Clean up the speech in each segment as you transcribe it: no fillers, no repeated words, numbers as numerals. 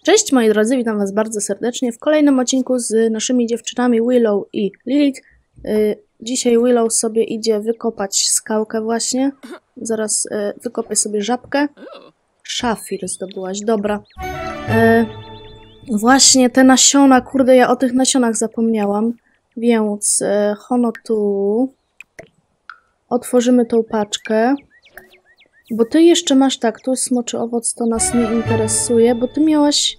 Cześć moi drodzy, witam was bardzo serdecznie w kolejnym odcinku z naszymi dziewczynami Willow i Lilith. Dzisiaj Willow sobie idzie wykopać skałkę właśnie. Zaraz wykopię sobie żabkę. Szafir zdobyłaś, dobra. Właśnie te nasiona, kurde, ja o tych nasionach zapomniałam. Więc hono tu. Otworzymy tą paczkę. Bo ty jeszcze masz tak, tu jest smoczy owoc, to nas nie interesuje, bo ty miałaś...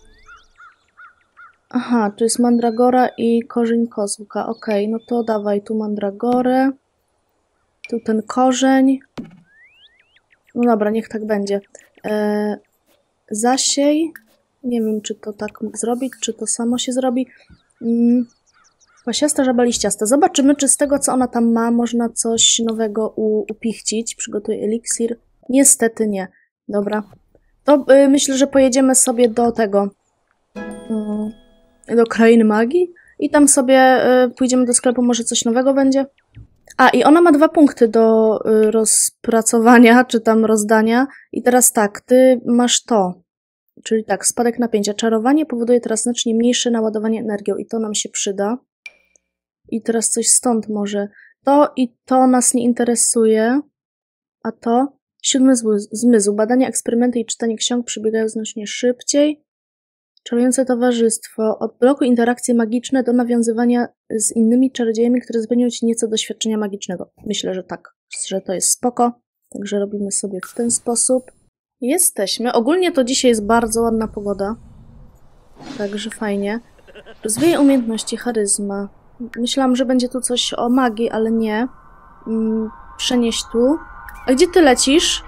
Aha, tu jest mandragora i korzeń kozłka. Okej, no to dawaj tu mandragorę. Tu ten korzeń. No dobra, niech tak będzie. Zasiej. Nie wiem, czy to tak zrobić, czy to samo się zrobi. Pasiasta żaba liściasta. Zobaczymy, czy z tego, co ona tam ma, można coś nowego upichcić. Przygotuj eliksir. Niestety nie. Dobra. To myślę, że pojedziemy sobie do tego... do krainy magii i tam sobie pójdziemy do sklepu, może coś nowego będzie. A, i ona ma 2 punkty do rozpracowania, czy tam rozdania. I teraz tak, ty masz to. Czyli tak, spadek napięcia. Czarowanie powoduje teraz znacznie mniejsze naładowanie energią i to nam się przyda. I teraz coś stąd może. To i to nas nie interesuje. A to? 7 zmysł. Badania, eksperymenty i czytanie ksiąg przebiegają znacznie szybciej. Czarujące towarzystwo. Odblokuj interakcje magiczne do nawiązywania z innymi czarodziejami, które zapewnią ci nieco doświadczenia magicznego. Myślę, że tak, że to jest spoko. Także robimy sobie w ten sposób. Jesteśmy. Ogólnie to dzisiaj jest bardzo ładna pogoda. Także fajnie. Rozwijaj umiejętności, charyzma. Myślałam, że będzie tu coś o magii, ale nie. Przenieś tu. A gdzie ty lecisz?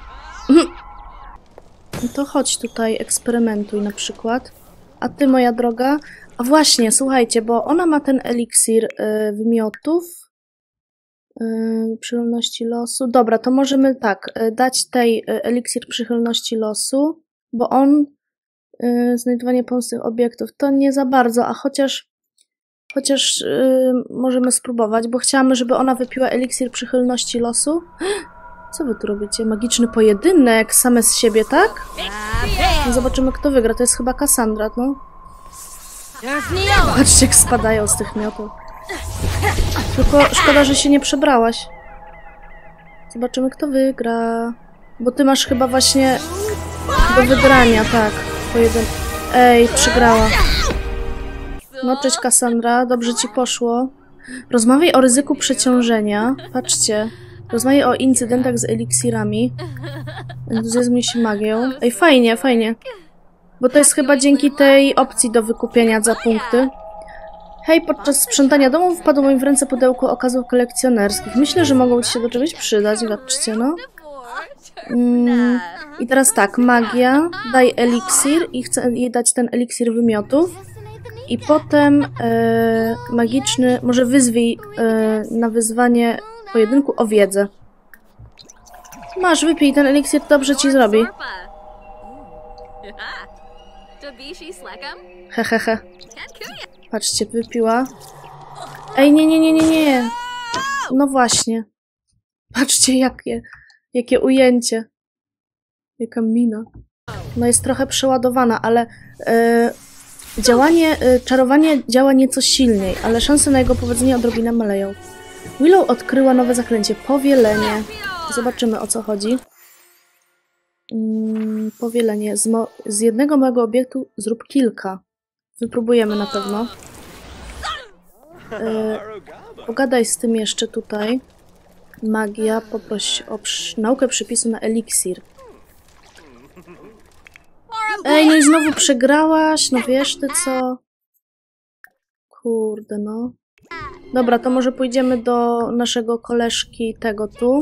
No to chodź tutaj, eksperymentuj na przykład. A ty, moja droga... A właśnie, słuchajcie, bo ona ma ten eliksir wymiotów. Przychylności losu. Dobra, to możemy tak, dać tej eliksir przychylności losu, bo on znajdowanie pomocnych obiektów to nie za bardzo, a chociaż możemy spróbować, bo chciałam, żeby ona wypiła eliksir przychylności losu. Co wy tu robicie? Magiczny pojedynek same z siebie, tak? No zobaczymy, kto wygra. To jest chyba Cassandra, no. Patrzcie, jak spadają z tych miotów. Tylko szkoda, że się nie przebrałaś. Zobaczymy, kto wygra. Bo ty masz chyba właśnie do wygrania, tak. Pojedynek. Ej, przegrała. No, cześć Cassandra, dobrze ci poszło. Rozmawiaj o ryzyku przeciążenia. Patrzcie. Rozmawiaj o incydentach z eliksirami. Entuzjazmuje się magią. Ej, fajnie, fajnie. Bo to jest chyba dzięki tej opcji do wykupienia za punkty. Hej, podczas sprzątania domu wpadło mi w ręce pudełko okazów kolekcjonerskich. Myślę, że mogą ci się do czegoś przydać. Zobaczcie, no. I teraz tak, magia. Daj eliksir i chcę jej dać ten eliksir wymiotów. I potem magiczny, może wyzwij na wyzwanie pojedynku o wiedzę. Masz, wypij ten eliksir, dobrze ci zrobi. Hehehe. Patrzcie, wypiła. Ej, nie. No właśnie. Patrzcie, jakie ujęcie. Jaka mina. No jest trochę przeładowana, ale czarowanie działa nieco silniej, ale szanse na jego powodzenie odrobinę maleją. Willow odkryła nowe zaklęcie. Powielenie. Zobaczymy, o co chodzi. Powielenie. Z jednego małego obiektu zrób kilka. Wypróbujemy na pewno. Pogadaj z tym jeszcze tutaj. Magia. Poproś o naukę przepisu na eliksir. Ej, no i znowu przegrałaś. No wiesz ty co? Kurde, no. Dobra, to może pójdziemy do naszego koleżki tego tu.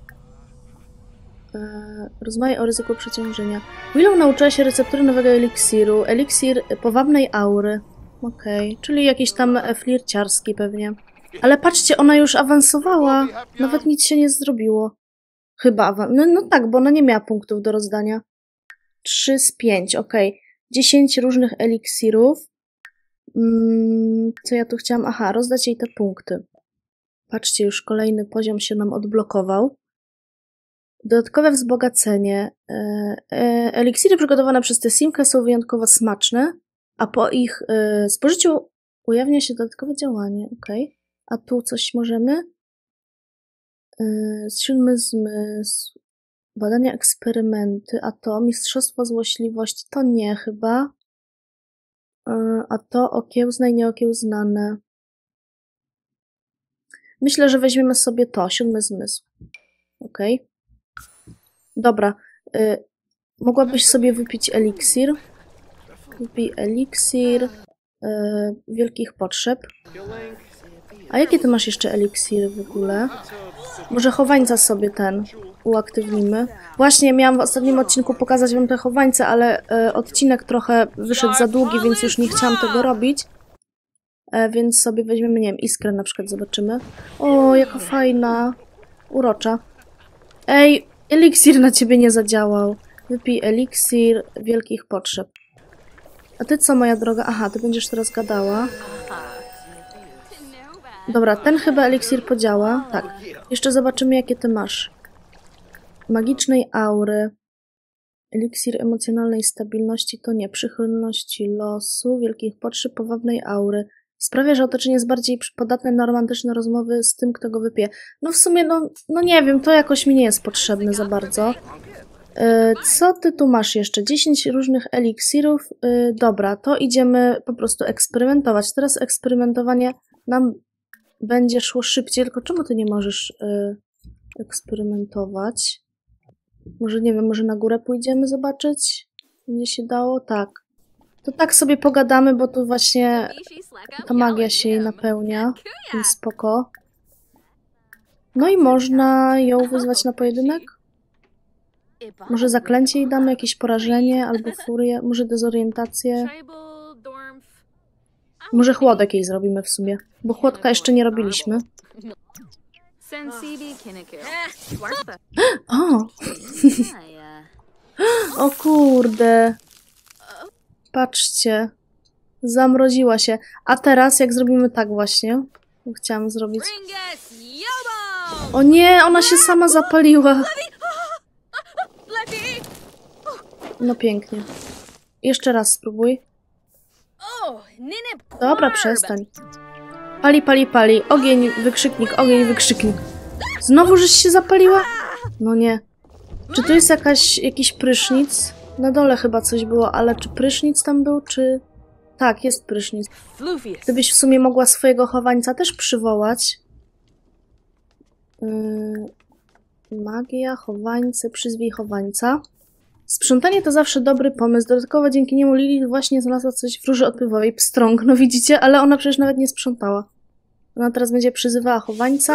Rozmawiaj o ryzyku przeciążenia. Willow nauczyła się receptury nowego eliksiru. Eliksir powabnej aury. Okej, czyli jakiś tam flirciarski pewnie. Ale patrzcie, ona już awansowała. Nawet nic się nie zrobiło. Chyba no tak, bo ona nie miała punktów do rozdania. 3 z 5, okej. 10 różnych eliksirów. Co ja tu chciałam? Aha, rozdać jej te punkty. Patrzcie, już kolejny poziom się nam odblokował. Dodatkowe wzbogacenie. Eliksiry przygotowane przez tę simkę są wyjątkowo smaczne, a po ich spożyciu ujawnia się dodatkowe działanie. Okej. A tu coś możemy? 7 zmysł. Badania, eksperymenty. A to mistrzostwo złośliwości. To nie chyba. A to okiełzne i nieokiełznane. Myślę, że weźmiemy sobie to. 7 zmysł. Okej. Dobra. Mogłabyś sobie wypić eliksir. Wypij eliksir wielkich potrzeb. A jakie ty masz jeszcze eliksiry w ogóle? Może chowańca sobie ten uaktywnimy. Właśnie miałam w ostatnim odcinku pokazać wam te chowańce, ale odcinek trochę wyszedł za długi, więc już nie chciałam tego robić. Więc sobie weźmiemy, nie wiem, iskrę na przykład, zobaczymy. O, jaka fajna. Urocza. Ej, eliksir na ciebie nie zadziałał. Wypij eliksir wielkich potrzeb. A ty co, moja droga? Aha, ty będziesz teraz gadała. Dobra, ten chyba eliksir podziała. Tak. Jeszcze zobaczymy, jakie ty masz. Magicznej aury. Eliksir emocjonalnej stabilności to nie. Przychylności losu, wielkich potrzeb, powabnej aury. Sprawia, że otoczenie jest bardziej podatne na romantyczne rozmowy z tym, kto go wypije. No w sumie, no nie wiem, to jakoś mi nie jest potrzebne za bardzo. Co ty tu masz jeszcze? 10 różnych eliksirów. Dobra, to idziemy po prostu eksperymentować. Teraz eksperymentowanie nam będzie szło szybciej, tylko czemu ty nie możesz eksperymentować? Może, nie wiem, może na górę pójdziemy zobaczyć? Będzie się dało? Tak. To tak sobie pogadamy, bo tu właśnie ta magia się jej napełnia. Więc spoko. No i można ją wyzwać na pojedynek? Może zaklęcie jej damy, jakieś porażenie, albo furię, może dezorientację. Może chłodek jej zrobimy w sumie, bo chłodka jeszcze nie robiliśmy. O! O kurde! Patrzcie. Zamroziła się. A teraz jak zrobimy tak właśnie, chciałam zrobić. O nie, ona się sama zapaliła. No pięknie. Jeszcze raz spróbuj. Dobra, przestań. Pali, pali, pali. Ogień, wykrzyknik, ogień, wykrzyknik. Znowu żeś się zapaliła? No nie. Czy tu jest jakiś prysznic? Na dole chyba coś było, ale czy prysznic tam był, czy... Tak, jest prysznic. Gdybyś w sumie mogła swojego chowańca też przywołać. Magia, chowańce, przyzwij chowańca. Sprzątanie to zawsze dobry pomysł. Dodatkowo dzięki niemu Lilith właśnie znalazła coś w róży odpływowej. Pstrąg, no widzicie? Ale ona przecież nawet nie sprzątała. Ona teraz będzie przyzywała chowańca.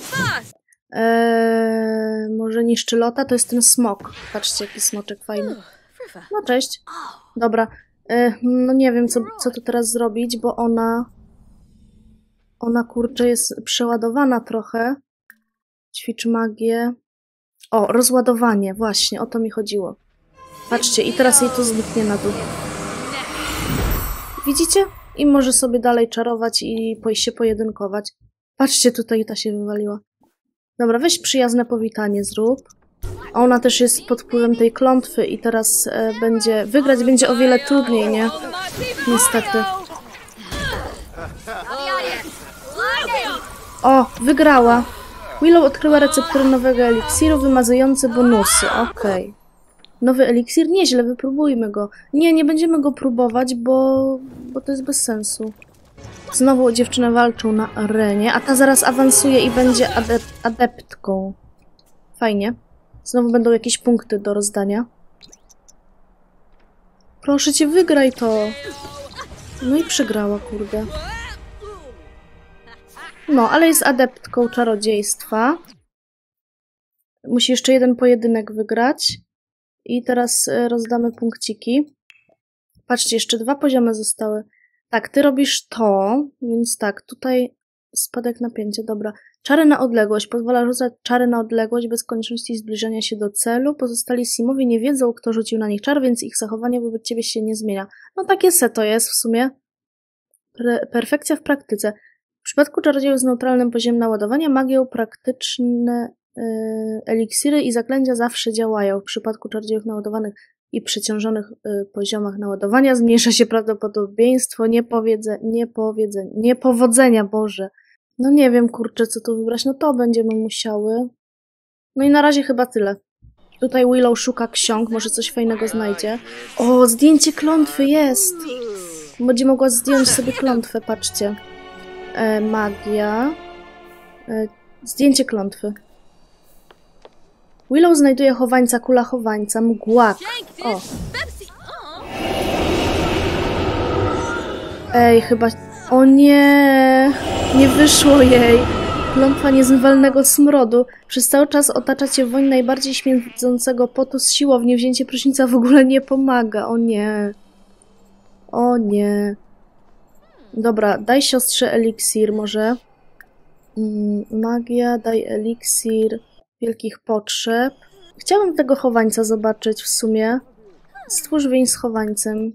Może niszczylota? To jest ten smok. Patrzcie, jaki smoczek fajny. No cześć. Dobra. No nie wiem, co tu teraz zrobić, bo ona... Ona, kurczę, jest przeładowana trochę. Ćwicz magię. O, rozładowanie. Właśnie, o to mi chodziło. Patrzcie, i teraz jej to zniknie na dół. Widzicie? I może sobie dalej czarować i się pojedynkować. Patrzcie, tutaj ta się wywaliła. Dobra, weź przyjazne powitanie zrób. A ona też jest pod wpływem tej klątwy i teraz wygrać będzie o wiele trudniej, nie? Niestety. O, wygrała. Willow odkryła recepturę nowego eliksiru, wymazujący bonusy. Okej. Nowy eliksir? Nieźle, wypróbujmy go. Nie będziemy go próbować, bo to jest bez sensu. Znowu dziewczyny walczą na arenie, a ta zaraz awansuje i będzie adeptką. Fajnie. Znowu będą jakieś punkty do rozdania. Proszę cię, wygraj to. No i przegrała, kurde. No, ale jest adeptką czarodziejstwa. Musi jeszcze jeden pojedynek wygrać. I teraz rozdamy punkciki. Patrzcie, jeszcze 2 poziomy zostały. Tak, ty robisz to, więc tak, tutaj spadek napięcia, dobra. Czary na odległość. Pozwala rzucać czary na odległość bez konieczności zbliżania się do celu. Pozostali simowie nie wiedzą, kto rzucił na nich czar, więc ich zachowanie wobec ciebie się nie zmienia. No takie to jest w sumie. Perfekcja w praktyce. W przypadku czarodziejów z neutralnym poziomem naładowania magią eliksiry i zaklęcia zawsze działają. W przypadku czarodziejów naładowanych i przeciążonych poziomach naładowania zmniejsza się prawdopodobieństwo niepowodzenia, Boże. No nie wiem, kurczę, co tu wybrać. No to będziemy musiały. No i na razie chyba tyle. Tutaj Willow szuka ksiąg, może coś fajnego znajdzie. O, zdjęcie klątwy jest! Będzie mogła zdjąć sobie klątwę, patrzcie. Magia. Zdjęcie klątwy. Willow znajduje chowańca, kula chowańca, mgłak. O. Ej, chyba... O nie! Nie wyszło jej! Klątwa niezmywalnego smrodu. Przez cały czas otacza cię woń najbardziej śmierdzącego potu z siłowni. Wzięcie prysznica w ogóle nie pomaga. O nie. O nie. Dobra, daj siostrze eliksir może. Magia, daj eliksir wielkich potrzeb. Chciałabym tego chowańca zobaczyć w sumie. Stwórz więź z chowańcem.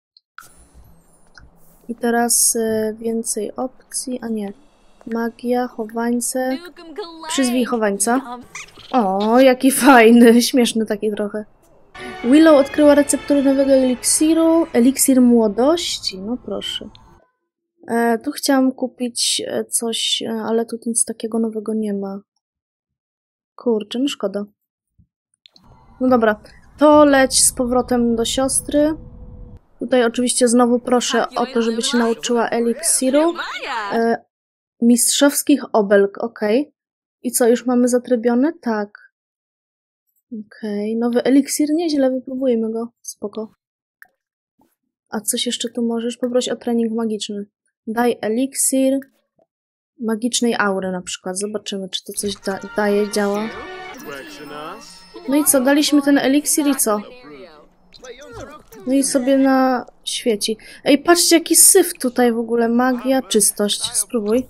I teraz więcej opcji, a nie. Magia, chowańce. Przyzwij chowańca. O, jaki fajny, śmieszny taki trochę. Willow odkryła recepturę nowego eliksiru. Eliksir młodości, no proszę. Tu chciałam kupić coś, ale tu nic takiego nowego nie ma. Kurczę, no szkoda. No dobra, to leć z powrotem do siostry. Tutaj oczywiście znowu proszę o to, żeby się nauczyła eliksiru. Mistrzowskich obelg, okej. I co, już mamy zatrybione? Tak. Okej, nowy eliksir, nieźle, wypróbujmy go. Spoko. A coś jeszcze tu możesz? Poproś o trening magiczny. Daj eliksir magicznej aury na przykład. Zobaczymy, czy to coś daje, działa. No i co, daliśmy ten eliksir i co? No i sobie na świeci. Ej, patrzcie, jaki syf tutaj w ogóle. Magia, czystość. Spróbuj.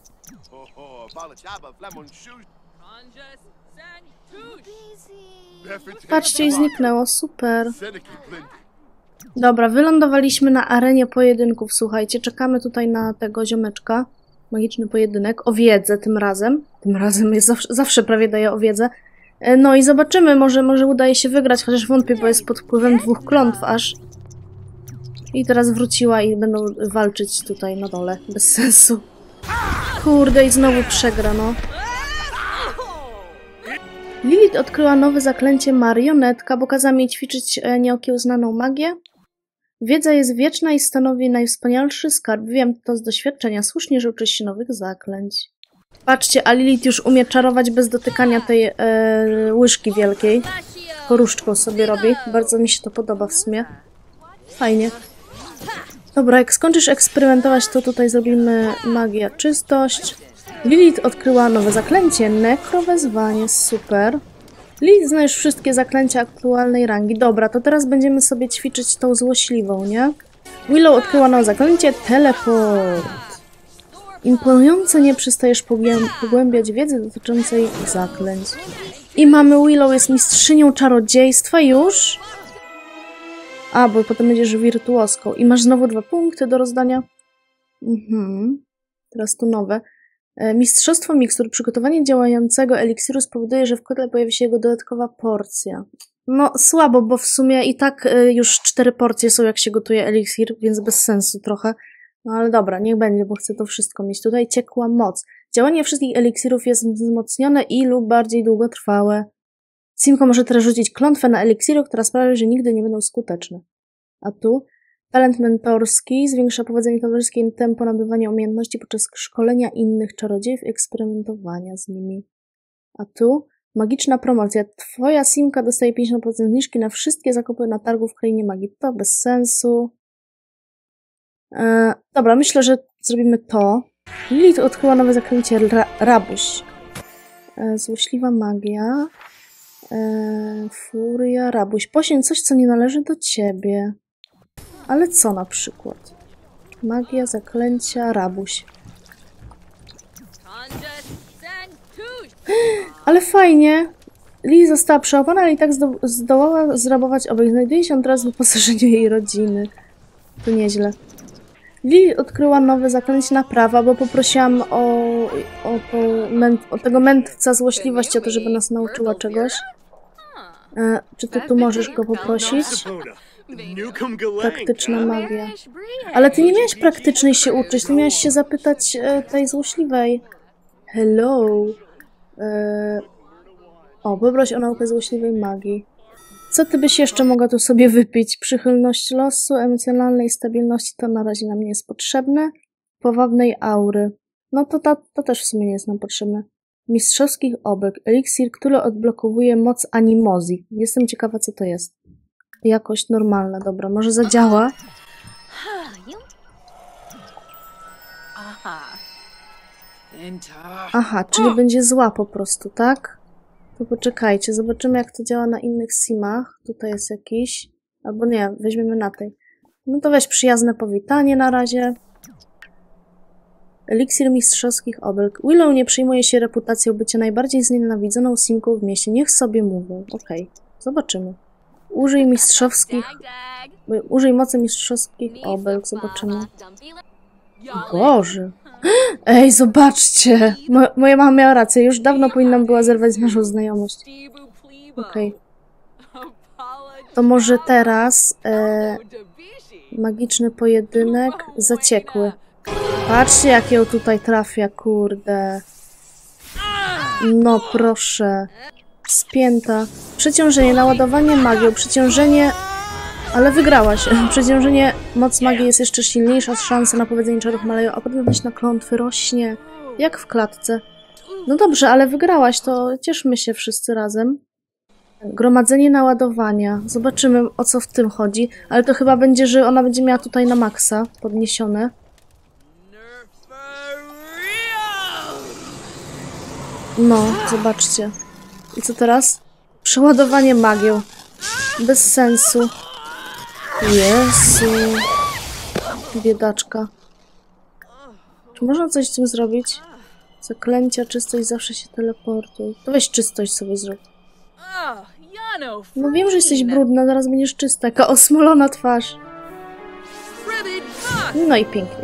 Patrzcie, i zniknęło. Super. Dobra, wylądowaliśmy na arenie pojedynków, słuchajcie. Czekamy tutaj na tego ziomeczka. Magiczny pojedynek. O wiedzę tym razem. Tym razem jest zawsze prawie daje o wiedzę. No i zobaczymy, może udaje się wygrać, chociaż wątpię, bo jest pod wpływem 2 klątw aż. I teraz wróciła i będą walczyć tutaj na dole. Bez sensu. Kurde, i znowu przegra, no. Lilith odkryła nowe zaklęcie marionetka, bo kazała mi ćwiczyć nieokiełznaną magię. Wiedza jest wieczna i stanowi najwspanialszy skarb. Wiem to z doświadczenia. Słusznie, że uczysz się nowych zaklęć. Patrzcie, a Lilith już umie czarować bez dotykania tej łyżki wielkiej. Koruszczką sobie robi. Bardzo mi się to podoba w sumie. Fajnie. Dobra, jak skończysz eksperymentować, to tutaj zrobimy magia, czystość. Lilith odkryła nowe zaklęcie, nekrowezwanie, super. Lilith zna już wszystkie zaklęcia aktualnej rangi. Dobra, to teraz będziemy sobie ćwiczyć tą złośliwą, nie? Willow odkryła nowe zaklęcie, teleport. Imponujące, nie przestajesz pogłębiać wiedzy dotyczącej zaklęć. I mamy Willow, jest mistrzynią czarodziejstwa już. A, bo potem będziesz wirtuoską. I masz znowu 2 punkty do rozdania. Teraz tu nowe. Mistrzostwo mikstur. Przygotowanie działającego eliksiru spowoduje, że w kotle pojawi się jego dodatkowa porcja. No słabo, bo w sumie i tak już 4 porcje są, jak się gotuje eliksir, więc bez sensu trochę. No ale dobra, niech będzie, bo chcę to wszystko mieć. Tutaj ciekła moc. Działanie wszystkich eliksirów jest wzmocnione i lub bardziej długotrwałe. Simko może teraz rzucić klątwę na eliksiry, która sprawia, że nigdy nie będą skuteczne. A tu talent mentorski zwiększa powodzenie towarzyskie i tempo nabywania umiejętności podczas szkolenia innych czarodziejów i eksperymentowania z nimi. A tu magiczna promocja. Twoja Simka dostaje 50% zniżki na wszystkie zakupy na targu w Krainie Magii. To bez sensu. Dobra, myślę, że zrobimy to. Lilith odkryła nowe zaklęcie rabuś. Złośliwa magia. Furia, rabuś. Poświęć coś, co nie należy do ciebie. Ale co na przykład? Magia, zaklęcia, rabuś. Ale fajnie. Lilith została przełapana, ale i tak zdołała zrabować obaj. Znajduje się teraz w wyposażeniu jej rodziny. To nieźle. Lilith odkryła nowe zaklęcie naprawa, bo poprosiłam o o tego mędrca złośliwości, o to, żeby nas nauczyła czegoś. Czy ty tu możesz go poprosić? Praktyczna magia. Ale ty nie miałeś praktycznej się uczyć, ty miałeś się zapytać tej złośliwej. Hello. Poproś o naukę złośliwej magii. Co ty byś jeszcze mogła tu sobie wypić? Przychylność losu, emocjonalnej stabilności to na razie nam nie jest potrzebne. Powabnej aury. No to też w sumie nie jest nam potrzebne. Mistrzowskich obek. Eliksir, który odblokowuje moc animozji. Jestem ciekawa, co to jest. Jakość normalna, dobra, może zadziała. Aha, czyli będzie zła po prostu, tak? To poczekajcie, zobaczymy jak to działa na innych simach. Tutaj jest jakiś... Albo nie, weźmiemy na tej. No to weź przyjazne powitanie na razie. Eliksir mistrzowskich obelg. Willow nie przyjmuje się reputacją bycia najbardziej znienawidzoną simką w mieście. Niech sobie mówią. Okej, zobaczymy. Użyj mistrzowskich... Użyj mocy mistrzowskich obelg. Zobaczymy. Boże. Ej, zobaczcie! Moja mama miała rację. Już dawno powinnam była zerwać z naszą znajomość. Okej. To może teraz... magiczny pojedynek zaciekły. Patrzcie, jak ją tutaj trafia, kurde. No proszę. Spięta. Przeciążenie, naładowanie magią. Przeciążenie... Ale wygrałaś. Przeciążenie, moc magii jest jeszcze silniejsza, szansa na powiedzenie czarów maleją, a podmiotowość na klątwy rośnie. Jak w klatce. No dobrze, ale wygrałaś, to cieszmy się wszyscy razem. Gromadzenie naładowania. Zobaczymy, o co w tym chodzi. Ale to chyba będzie, że ona będzie miała tutaj na maksa podniesione. No, zobaczcie. I co teraz? Przeładowanie magią. Bez sensu. Jezu. Biedaczka. Czy można coś z tym zrobić? Zaklęcia, czystość, zawsze się teleportuj. To weź czystość sobie zrób. No wiem, że jesteś brudna, zaraz będziesz czysta. Jaka osmolona twarz. No i pięknie.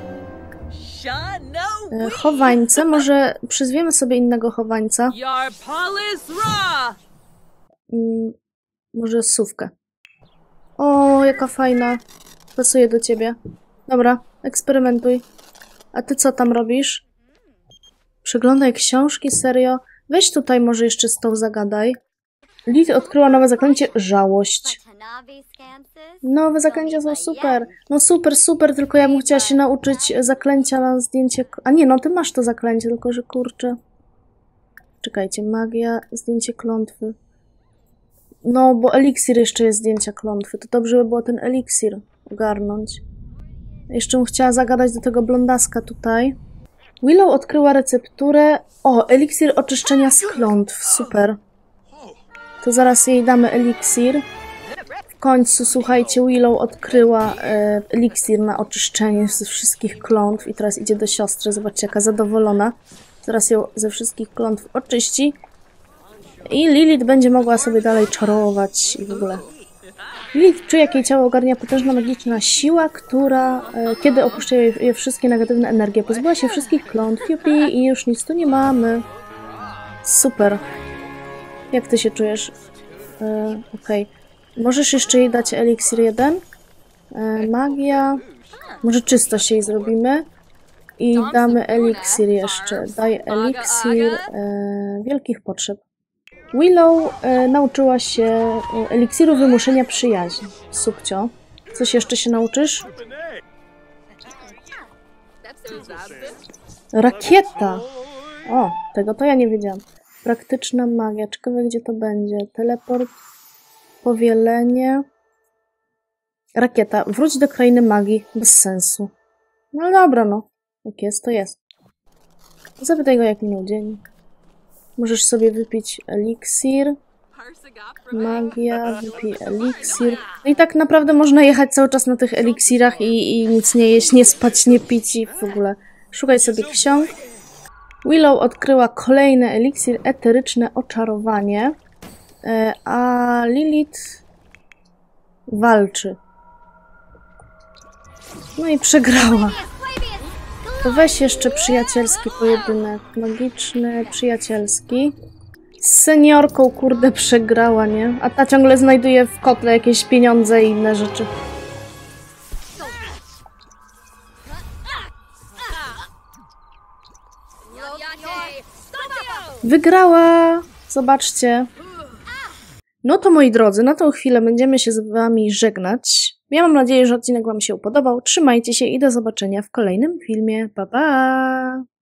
Chowańce. Może przyzwiemy sobie innego chowańca. Może sówkę. O, jaka fajna. Pasuje do ciebie. Dobra, eksperymentuj. A ty co tam robisz? Przeglądaj książki, serio? Weź tutaj może jeszcze z tą zagadaj. Lilith odkryła nowe zaklęcie żałość. Nowe zaklęcia są super. No super, super, tylko ja bym chciała się nauczyć zaklęcia na zdjęcie... A nie, no ty masz to zaklęcie, tylko że kurczę. Czekajcie, magia, zdjęcie klątwy. No, bo eliksir jeszcze jest zdjęcia klątwy. To dobrze by było ten eliksir ogarnąć. Jeszcze bym chciała zagadać do tego blondaska tutaj. Willow odkryła recepturę... O, eliksir oczyszczenia z klątw. Super. To zaraz jej damy eliksir. W końcu, słuchajcie, Willow odkryła eliksir na oczyszczenie ze wszystkich klątw i teraz idzie do siostry. Zobaczcie, jaka zadowolona. Zaraz ją ze wszystkich klątw oczyści. I Lilith będzie mogła sobie dalej czarować i w ogóle. Lilith czuje, jak jej ciało ogarnia potężna magiczna siła, która, kiedy opuszcza je wszystkie negatywne energie, pozbyła się wszystkich klątw, jupi, i już nic tu nie mamy. Super. Jak ty się czujesz? Okej. Możesz jeszcze jej dać eliksir 1. Magia. Może czystość jej zrobimy. I damy eliksir jeszcze. Daj eliksir wielkich potrzeb. Willow nauczyła się eliksiru wymuszenia przyjaźni. Subcio. Coś jeszcze się nauczysz? Rakieta! O, tego to ja nie wiedziałam. Praktyczna magia. Ciekawe, gdzie to będzie. Teleport. Powielenie. Rakieta. Wróć do krainy magii. Bez sensu. No dobra, no. Jak jest, to jest. Zapytaj go, jak minął dzień. Możesz sobie wypić eliksir. Magia, wypij eliksir. No i tak naprawdę można jechać cały czas na tych eliksirach i nic nie jeść, nie spać, nie pić i w ogóle. Szukaj sobie ksiąg. Willow odkryła kolejny eliksir, eteryczne oczarowanie. A Lilith walczy. No i przegrała. to weź jeszcze przyjacielski pojedynek. Magiczny, przyjacielski. Z seniorką, kurde, przegrała, nie? A ta ciągle znajduje w kotle jakieś pieniądze i inne rzeczy. Wygrała! Zobaczcie. No to moi drodzy, na tą chwilę będziemy się z wami żegnać. Ja mam nadzieję, że odcinek wam się podobał. Trzymajcie się i do zobaczenia w kolejnym filmie. Pa, pa!